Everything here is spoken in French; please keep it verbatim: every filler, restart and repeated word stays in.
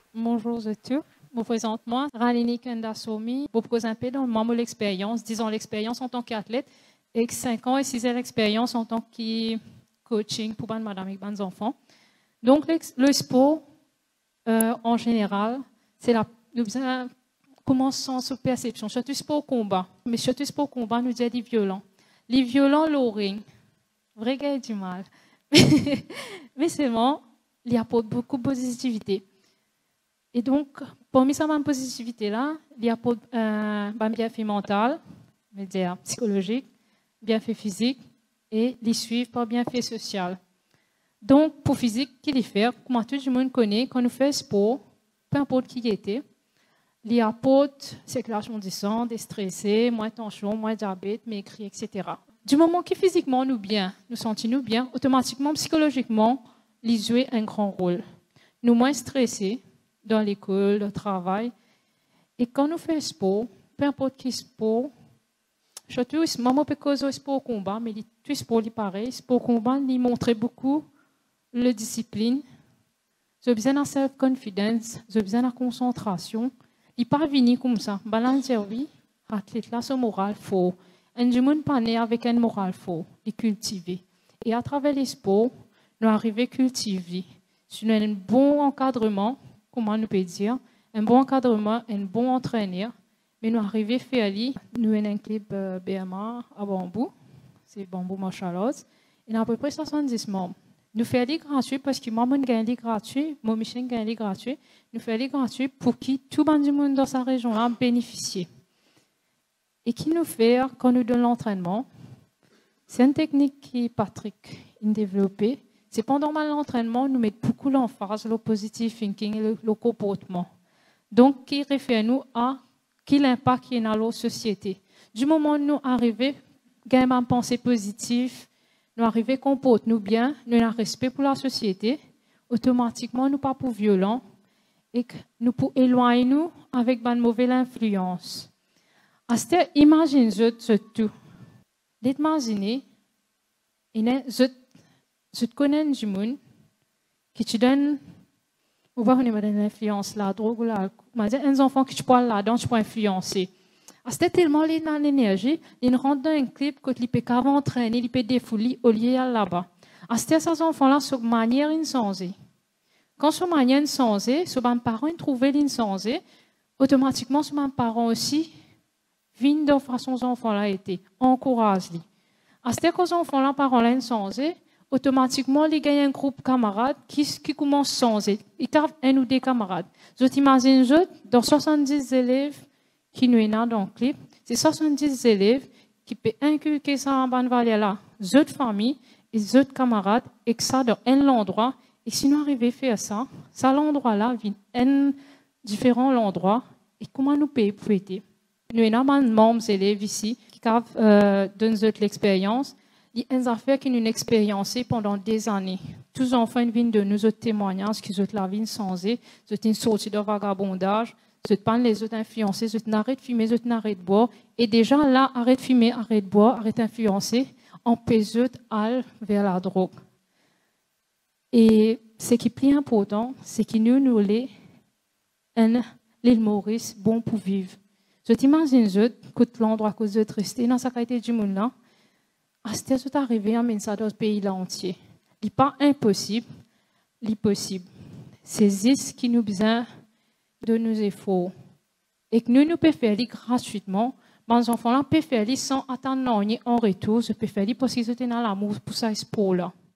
Bonjour à tous. Je me présente moi, Ralini Kandasomi. Je vous présente un peu dans le moment de l'expérience, dix ans l'expérience en tant qu'athlète et cinq ans et six ans l'expérience en tant que coaching pour les madame et les enfants. Donc, le sport, euh, en général, c'est la, nous commençons sur perception, surtout sport combat. Mais surtout sport combat, nous disons les violents. Les violents, le ring, vrai gars du mal. Mais c'est bon, il apporte beaucoup de positivité. Et donc, parmi cette même positivité-là, il y a un euh, bienfait mental, dire psychologique, bienfait physique et les suivre par bienfait social. Donc, pour physique, qu'il y fait, comme tout le monde connaît, quand nous faisons sport, peu importe qui était, il y a circulation du sang, déstressé, moins tension, moins diabète, maigri, et cetera. Du moment que physiquement nous bien, nous sentons bien, automatiquement, psychologiquement, il joue un grand rôle. Nous moins stressés dans l'école, le travail. Et quand nous faisons sport, peu importe qui sport, surtout, maman peut causer sport combat, mais tout sport est pareil. Sport combat, il montre beaucoup la discipline. J'ai besoin de self-confidence, j'ai besoin de concentration. Il pas venir comme ça. Balance oui, athlète là, son moral fort. Un du monde pas né avec un moral fort, il cultiver. Et à travers les sports, nous arrivons à cultiver. Si nous avons un bon encadrement, comment nous peut dire, un bon encadrement, un bon entraîneur, mais nous arrivons à faire, nous avons un club euh, B M A à Bambou, c'est Bambou Marshallose, et nous avons à peu près soixante-dix membres. Nous faisons gratuit parce que moi, je gagne gratuit, moi, Michel gagne gratuit, nous faisons gratuit pour que tout le monde dans sa région-là bénéficie. Et qui nous fait, quand nous donnons l'entraînement, c'est une technique qui Patrick a développée. C'est pendant l'entraînement, nous mettons beaucoup l'emphase, le positive thinking et le, le comportement. Donc, qui réfère nous à quel impact il y a dans la société. Du moment où nous arrivons à gagner une pensée positive, nous arrivons à comporter nous bien, nous avons un respect pour la société, automatiquement, nous ne sommes pas pour violents et que nous pouvons éloigner nous avec une mauvaise influence. Imaginez ce tout. Imaginez, je te connais du monde qui te donne, on va donner une influence, la drogue ou l'alcool. Un enfant qui te parle là-dedans, tu peux influencer. C'était tellement l'énergie, il rentre dans un clip que il peut entraîner, il peut défouler au lieu là-bas. C'était ces enfants-là sur manière insensée. Quand sur manière insensée, sur mes parents trouvent l'insensé, automatiquement sur mes parents aussi viennent de façon ces enfants-là étaient encouragés. C'était que ces enfants-là parents là insensés, automatiquement, ils gagnent un groupe de camarades qui, qui commence sans eux. Ils ont un ou deux camarades. Je t'imagine, dans soixante-dix élèves qui nous sont dans le clip, c'est soixante-dix élèves qui peuvent inculquer ça en bonne valeur là. D'autres familles et d'autres camarades, et que ça dans un endroit. Et si nous arrivons à faire ça, ça l'endroit-là vient un différent endroit. Et comment nous pouvons prêter? Nous avons un membre élèves ici qui euh, donnent l'expérience. Il y a des affaires qui nous ont expérimenté pendant des années. Tous les enfants viennent de nous autres témoignages qui ont la vie sans eux, ils ont sorti de vagabondage, ils ont les autres influencés, ils ont arrêté de fumer, ils ont arrêté de boire. Et déjà là, arrête de fumer, arrête de boire, arrête d'influencer, on peut aller vers la drogue. Et ce qui est plus important, c'est que nous, nous sommes l'île Maurice bon pour vivre. Je t'imagine que l'endroit à cause de rester dans sa qualité du monde là. C'était tout arrivé à ça dans ce pays-là entier. Il n'est pas impossible, il est possible. C'est ce qui nous besoin de nos efforts. Et que nous, nous pouvons faire gratuitement. Les enfants-là peuvent faire sans attendre en retour. Je peux faire parce qu'ils ont dans l'amour pour ça, sport-là.